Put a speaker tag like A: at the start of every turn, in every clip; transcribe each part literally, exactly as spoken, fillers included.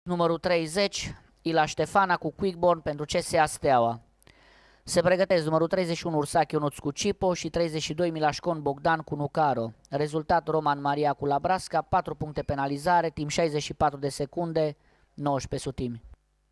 A: Numărul treizeci, Ila Ștefana cu Quickborn pentru C S A Steaua. Se pregătesc numărul treizeci și unu Ursache Ionuț cu Cipo și treizeci și doi Milașcon Bogdan cu Nucaro. Rezultat Roman Maria cu Labrasca, patru puncte penalizare, timp șaizeci și patru de secunde, nouăsprezece sutimi.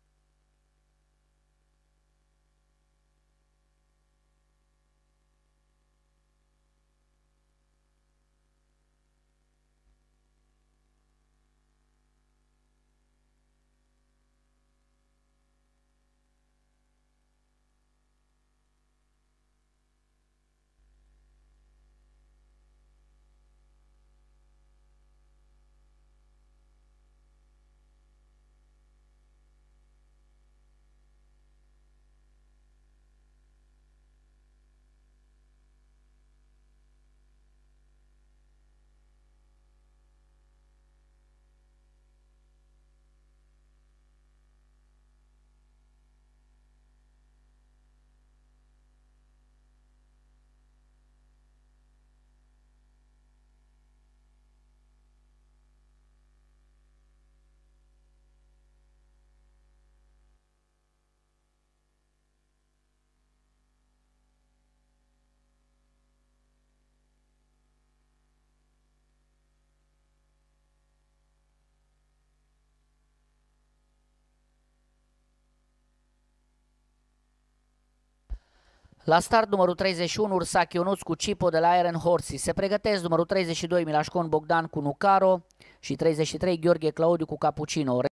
A: La start numărul treizeci și unu Ursache Ionuț cu Cipo de la Iron Horses. Se pregătesc numărul treizeci și doi Milașcon Bogdan cu Nucaro și treizeci și trei Gheorghe Claudiu cu Cappuccino.